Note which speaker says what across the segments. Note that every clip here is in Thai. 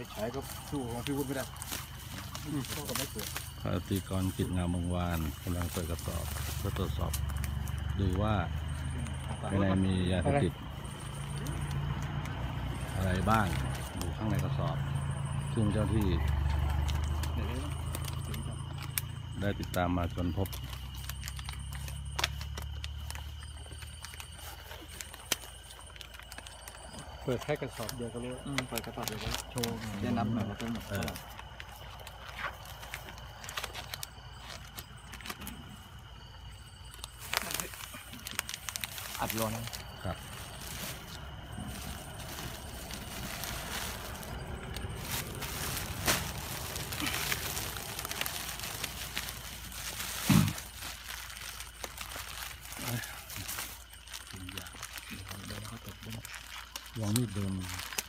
Speaker 1: ใช้ก็สู้ของพี่วุฒิไม่ได้ก็ไม่เกิด
Speaker 2: พระตรีกรกิจงามวงวานกำลังเปิดกระสอบเพื่อตรวจสอบดูว่าภายในมียาเสพติดอะไรบ้างอยู่ข้างในกระสอบซึ่งเจ้าที่ได้ติดตามมาจนพบ
Speaker 1: เปิดแค่กระสอบเดียวก็รู้เปิดกระสอบเดียวก็โชว์ได้นับหน่อยแล้วก็หมดอัดลง
Speaker 2: ครับลองมีดเดิน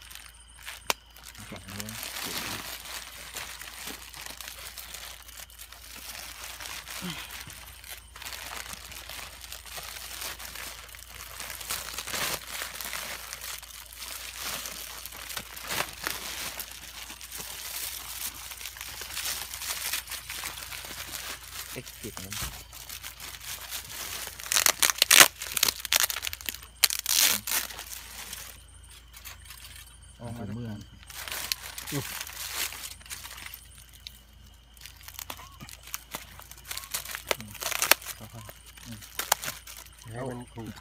Speaker 1: ติดนั้นออกมาเมื่อให้มันถูก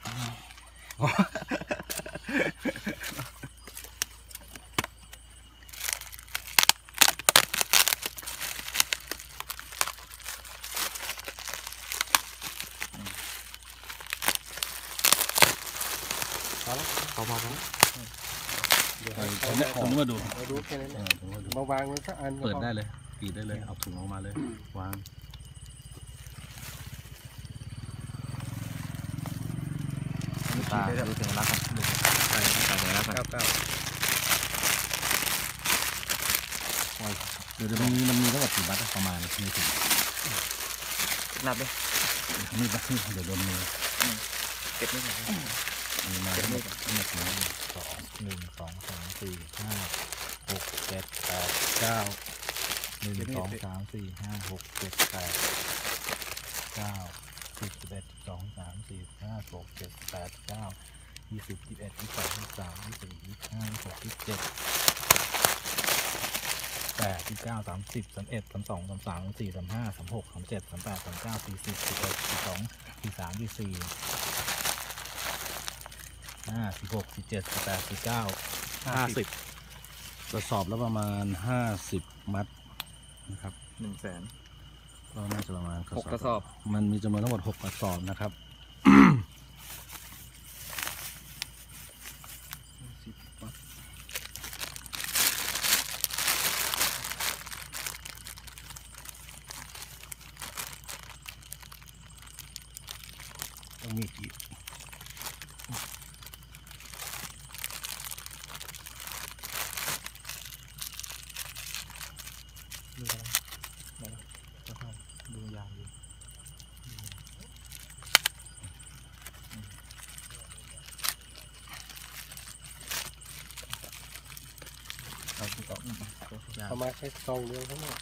Speaker 1: เอามาบ้างเดี๋ยว
Speaker 2: ผมมาดู
Speaker 1: แค่นี้มาวางไว้สักอัน
Speaker 2: เปิดได้เลยปีได้เลยเอาถุงออกมาเลยวาง
Speaker 1: ตาดูสัญลักษณ์ครับใส่สัญลักษณ์ครับ
Speaker 2: เดี๋ยวมันมีทั้งหมดกี่บัตรประมาณในถุง
Speaker 1: นับเลย
Speaker 2: นี่บัตรนี่เดี๋ยวโดนมือ
Speaker 1: เก็บไม่หมด
Speaker 2: มีมาทั้งหมด
Speaker 3: 1 2 3 4 5 6 7 8 9 1 2 3 4 5 6 7 8 9 10 11 12 13 14 15 16 17 18 19 20 21 22 23 24 25 26 27 8 29 30 31 32 33 34 35 36 37 38 39 40 41 42 43 44 16 17 18 19 50
Speaker 2: กระสอบแล้วประมาณ50มัดนะครับ
Speaker 1: 100,000
Speaker 2: ก็น่าจะประมาณ
Speaker 1: 6 กระสอบ
Speaker 2: มันมีจำนวนทั้งหมด6 กระสอบนะครับต้องมีกี่
Speaker 3: ดูยางดี
Speaker 1: ประมาณแค่ซองเดียวทั้งหมด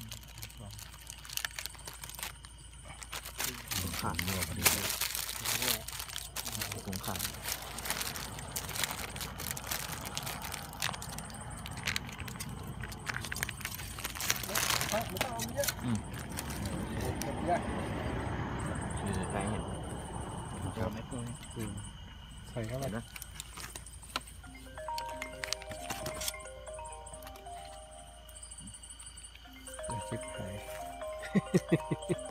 Speaker 2: ขาดเยอะพอดี
Speaker 1: ถุงขาดไม่ต้องเอาเยอะใส่เดี๋ยวไม่ต้องใส่เข้าไปนะชิบหาย